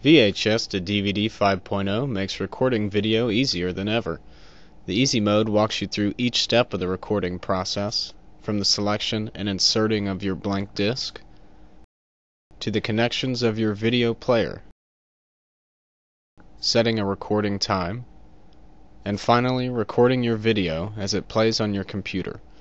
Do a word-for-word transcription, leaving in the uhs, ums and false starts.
V H S to D V D five point oh makes recording video easier than ever. The Easy mode walks you through each step of the recording process, from the selection and inserting of your blank disc, to the connections of your video player, setting a recording time, and finally recording your video as it plays on your computer.